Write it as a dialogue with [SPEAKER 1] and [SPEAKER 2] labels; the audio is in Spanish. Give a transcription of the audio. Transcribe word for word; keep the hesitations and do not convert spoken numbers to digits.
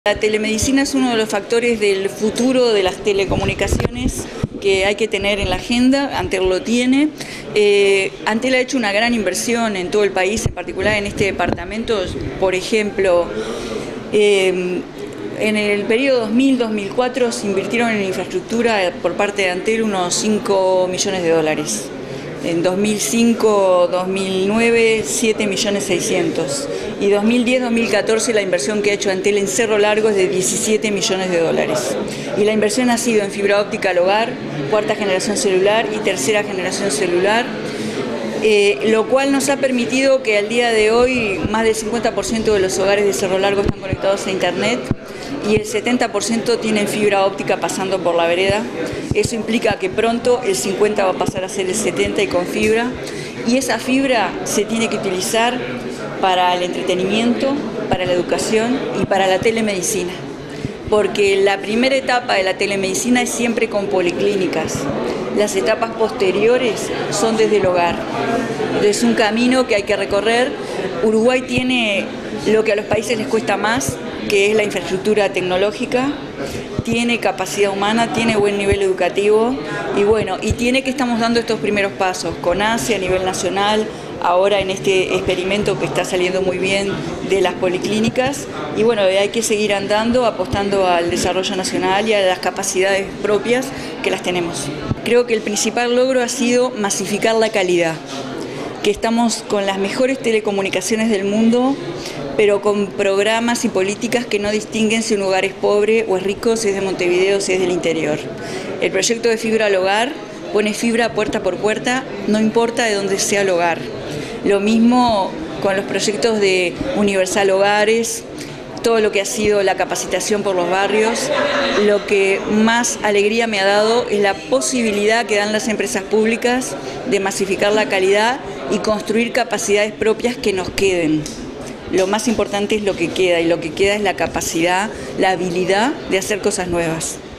[SPEAKER 1] La telemedicina es uno de los factores del futuro de las telecomunicaciones que hay que tener en la agenda. Antel lo tiene. Eh, Antel ha hecho una gran inversión en todo el país, en particular en este departamento. Por ejemplo, eh, en el periodo dos mil a dos mil cuatro se invirtieron en infraestructura por parte de Antel unos cinco millones de dólares. En dos mil cinco a dos mil nueve, siete millones seiscientos. Y dos mil diez a dos mil catorce la inversión que ha hecho Antel en Cerro Largo es de diecisiete millones de dólares. Y la inversión ha sido en fibra óptica al hogar, cuarta generación celular y tercera generación celular, eh, lo cual nos ha permitido que al día de hoy más del cincuenta por ciento de los hogares de Cerro Largo están conectados a Internet y el setenta por ciento tienen fibra óptica pasando por la vereda. Eso implica que pronto el cincuenta por ciento va a pasar a ser el setenta por ciento y con fibra. Y esa fibra se tiene que utilizar para el entretenimiento, para la educación y para la telemedicina. Porque la primera etapa de la telemedicina es siempre con policlínicas. Las etapas posteriores son desde el hogar. Es un camino que hay que recorrer. Uruguay tiene lo que a los países les cuesta más, que es la infraestructura tecnológica, tiene capacidad humana, tiene buen nivel educativo y bueno, y tiene que estamos dando estos primeros pasos con A S E a nivel nacional, ahora en este experimento que está saliendo muy bien de las policlínicas y bueno, hay que seguir andando, apostando al desarrollo nacional y a las capacidades propias que las tenemos. Creo que el principal logro ha sido masificar la calidad, que estamos con las mejores telecomunicaciones del mundo, pero con programas y políticas que no distinguen si un hogar es pobre o es rico, si es de Montevideo, si es del interior. El proyecto de fibra al hogar pone fibra puerta por puerta, no importa de dónde sea el hogar. Lo mismo con los proyectos de Universal Hogares, todo lo que ha sido la capacitación por los barrios. Lo que más alegría me ha dado es la posibilidad que dan las empresas públicas de masificar la calidad y construir capacidades propias que nos queden. Lo más importante es lo que queda, y lo que queda es la capacidad, la habilidad de hacer cosas nuevas.